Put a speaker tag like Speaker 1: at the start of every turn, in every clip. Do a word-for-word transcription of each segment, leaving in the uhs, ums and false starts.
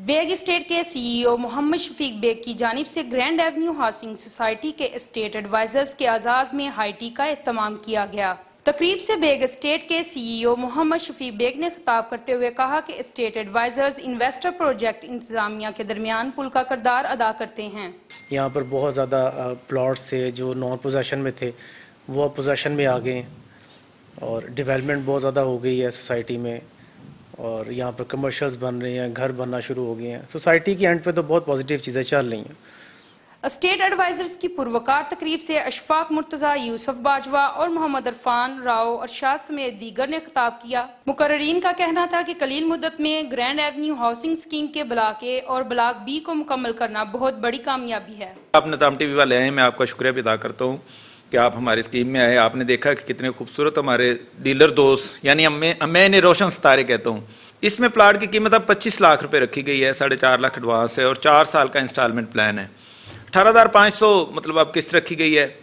Speaker 1: Bag state کے C ای او محمد شفیق bag کی جانب سے گرینڈ ایونیو ہاؤسنگ سوسائٹی کے اسٹیٹ ایڈوائزرز کے اعزاز میں ہائی ٹی کا اہتمام کیا گیا۔ تقریب سے بیگ اسٹیٹ کے سی ای او محمد شفیق بیگ نے خطاب کرتے ہوئے کہا کہ اسٹیٹ ایڈوائزرز انویسٹر پروجیکٹ انتظامیہ کے درمیان پل کا کردار ادا کرتے ہیں۔
Speaker 2: یہاں پر بہت زیادہ پلاٹس تھے جو نان پوزیشن میں تھے، وہ پوزیشن میں آ گئے ہیں اور ڈیولپمنٹ بہت زیادہ ہو گئی ہے سوسائٹی میں، اور یہاں پر کمرشلز بن رہے ہیں، گھر بننا شروع ہو گئے ہیں۔ سوسائٹی کی اینڈ پہ تو بہت پازیٹیو چیزیں چل رہی ہیں۔
Speaker 1: اسٹیٹ ایڈوائزرز کی پروکار تقریب سے اشفاق مرتضیٰ، یوسف باجوہ اور محمد عرفان راؤ ارشاد سمیت دیگر نے خطاب کیا۔ مقررین کا کہنا تھا کہ قلیل مدت میں گرینڈ ایونیو ہاؤسنگ اسکیم کے بلاک اے اور بلاک بی کو مکمل کرنا بہت بڑی کامیابی ہے۔
Speaker 3: آپ نظام ٹی وی والے ہیں، میں آپ کا شکریہ بھی ادا کرتا ہوں کہ آپ ہماری اسکیم میں آئے۔ آپ نے دیکھا کہ کتنے خوبصورت ہمارے ڈیلر دوست، یعنی میں انہیں روشن ستارے کہتا ہوں۔ اس میں پلاٹ کی قیمت اب پچیس لاکھ روپے رکھی گئی ہے، ساڑھے چار لاکھ ایڈوانس ہے اور چار سال کا انسٹالمنٹ پلان ہے۔ اٹھارہ ہزار پانچ سو مطلب اب قسط رکھی گئی ہے۔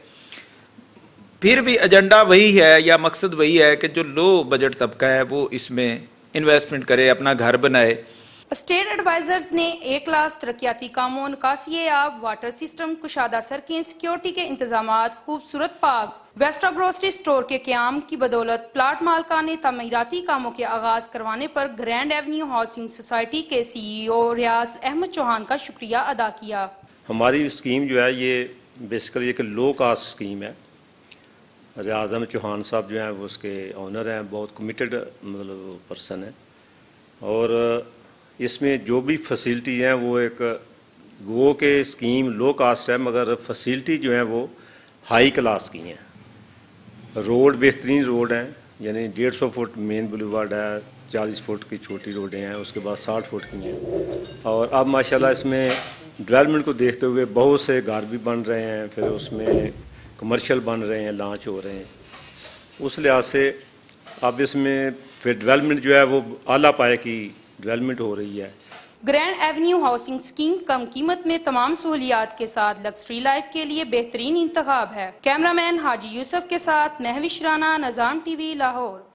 Speaker 3: پھر بھی ایجنڈا وہی ہے یا مقصد وہی ہے کہ جو لو بجٹ طبقہ ہے وہ اس میں انویسٹمنٹ کرے، اپنا گھر بنائے۔
Speaker 1: اسٹیٹ ایڈوائزرز نے ایک کلاس ترقیاتی کاموں، نکاسی آب، واٹر سسٹم، کشادہ سڑکیں، سیکیورٹی کے انتظامات، خوبصورت پارکس، ویسٹا گروسری سٹور کے قیام کی بدولت پلاٹ مالکان نے تعمیراتی کاموں کے آغاز کروانے پر گرینڈ ایونیو ہاؤسنگ سوسائٹی کے سی ای او ریاض احمد چوہان کا شکریہ ادا کیا۔
Speaker 4: ہماری اسکیم جو ہے یہ بیسیکلی ایک لو کاسٹ اسکیم ہے۔ ریاض احمد چوہان صاحب جو ہیں وہ اس کے آنر ہیں، بہت کمیٹڈ مطلب پرسن ہیں، اور اس میں جو بھی فیسلٹی ہیں وہ ایک وہ کہ اسکیم لو کاسٹ ہے مگر فیسلٹی جو ہیں وہ ہائی کلاس کی ہیں۔ روڈ بہترین روڈ ہیں، یعنی ڈیڑھ سو فٹ مین بلیوارڈ ہے، چالیس فٹ کی چھوٹی روڈیں ہیں، اس کے بعد ساٹھ فٹ کی ہیں، اور اب ماشاءاللہ اس میں ڈیولپمنٹ کو دیکھتے ہوئے بہت سے گھر بھی بن رہے ہیں، پھر اس میں کمرشل بن رہے ہیں، لانچ ہو رہے ہیں۔ اس لحاظ سے اب اس میں پھر ڈیولپمنٹ جو ہے وہ اعلیٰ پائے کی ڈیولپمنٹ ہو رہی ہے۔
Speaker 1: گرینڈ ایونیو ہاؤسنگ اسکیم کم قیمت میں تمام سہولیات کے ساتھ لگژری لائف کے لیے بہترین انتخاب ہے۔ کیمرہ مین حاجی یوسف کے ساتھ مہوش رانا، نظام ٹی وی، لاہور۔